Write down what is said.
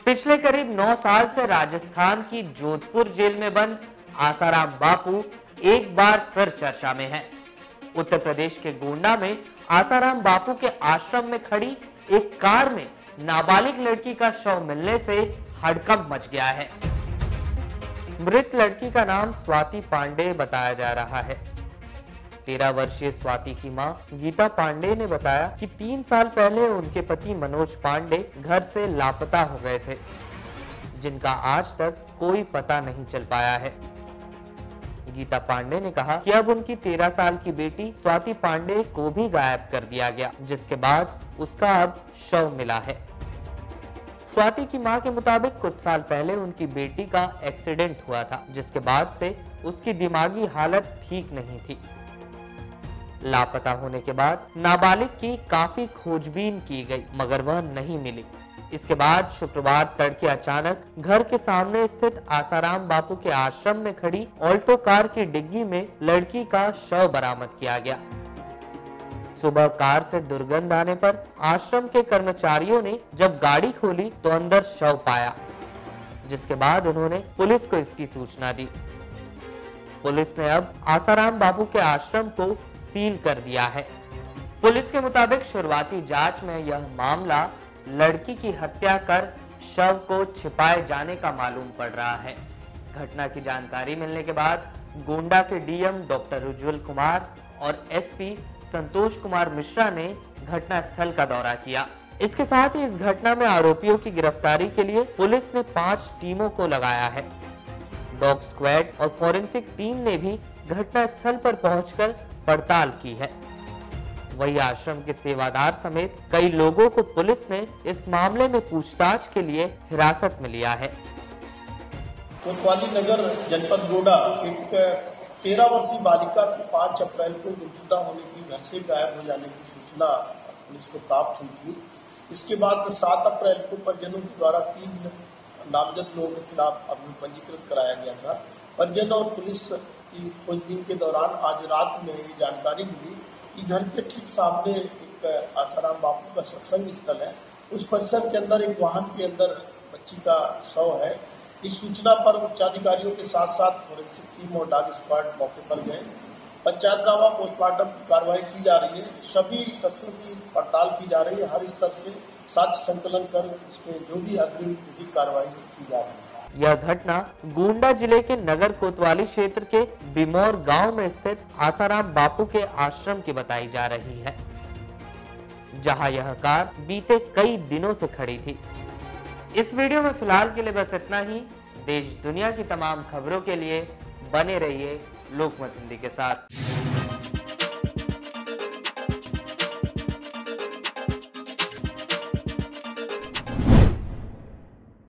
पिछले करीब 9 साल से राजस्थान की जोधपुर जेल में बंद आसाराम बापू एक बार फिर चर्चा में है। उत्तर प्रदेश के गोंडा में आसाराम बापू के आश्रम में खड़ी एक कार में नाबालिग लड़की का शव मिलने से हड़कंप मच गया है। मृत लड़की का नाम स्वाति पांडे बताया जा रहा है। 13 वर्षीय स्वाति की मां गीता पांडे ने बताया कि 3 साल पहले उनके पति मनोज पांडे घर से लापता हो गए थे, जिनका आज तक कोई पता नहीं चल पाया है। गीता पांडे ने कहा कि अब उनकी 13 साल की बेटी स्वाति पांडे को भी गायब कर दिया गया, जिसके बाद उसका अब शव मिला है। स्वाति की मां के मुताबिक कुछ साल पहले उनकी बेटी का एक्सीडेंट हुआ था, जिसके बाद से उसकी दिमागी हालत ठीक नहीं थी। लापता होने के बाद नाबालिग की काफी खोजबीन की गई, मगर वह नहीं मिली। इसके बाद शुक्रवार तड़के अचानक घर के सामने स्थित आसाराम बापू के आश्रम में खड़ी ऑल्टो कार की डिग्गी में लड़की का शव बरामद किया गया। सुबह कार से दुर्गंध आने पर आश्रम के कर्मचारियों ने जब गाड़ी खोली तो अंदर शव पाया, जिसके बाद उन्होंने पुलिस को इसकी सूचना दी। पुलिस ने अब आसाराम बापू के आश्रम को सील कर दिया है। पुलिस के मुताबिक शुरुआती जांच में यह मामला लड़की की हत्या कर शव को छिपाए जाने का मालूम पड़ रहा है। घटना की जानकारी मिलने के बाद गोंडा के डीएम डॉक्टर उज्जवल कुमार और एसपी संतोष कुमार मिश्रा ने घटनास्थल का दौरा किया। इसके साथ ही इस घटना में आरोपियों की गिरफ्तारी के लिए पुलिस ने 5 टीमों को लगाया है। डॉग स्क्वाड और फॉरेंसिक टीम ने भी घटनास्थल पर पहुंचकर पड़ताल की है। वही आश्रम के सेवादार समेत कई लोगों को पुलिस ने इस मामले में पूछताछ के लिए हिरासत में लिया है। कोतवाली नगर जनपद गोंडा एक 13 वर्षीय बालिका की 5 अप्रैल को गुमशुदा होने की, घर से गायब हो जाने की सूचना पुलिस को प्राप्त हुई थी। इसके बाद 7 अप्रैल को परिजनों के द्वारा 3 नामजद लोगों के खिलाफ अभियोग पंजीकृत कराया गया था। परिजन और पुलिस की खोजबीन के दौरान आज रात में ये जानकारी मिली कि घर के ठीक सामने एक आसाराम बापू का सत्संग स्थल है। उस परिसर के अंदर एक वाहन के अंदर बच्ची का शव है। इस सूचना पर उच्चाधिकारियों के साथ साथ फॉरेंसिक टीम और डॉग स्क्वाड मौके पर गए। पंचायतनामा पोस्टमार्टम की कार्रवाई की जा रही है। सभी तथ्यों की पड़ताल की जा रही है। हर स्तर से साक्ष्य संकलन कर इसमें जो भी अग्रिम विधिक कार्रवाई की जा रही है। यह घटना गोंडा जिले के नगर कोतवाली क्षेत्र के बिमौर गांव में स्थित आसाराम बापू के आश्रम की बताई जा रही है, जहां यह कार बीते कई दिनों से खड़ी थी। इस वीडियो में फिलहाल के लिए बस इतना ही। देश दुनिया की तमाम खबरों के लिए बने रहिए लोकमत हिंदी के साथ।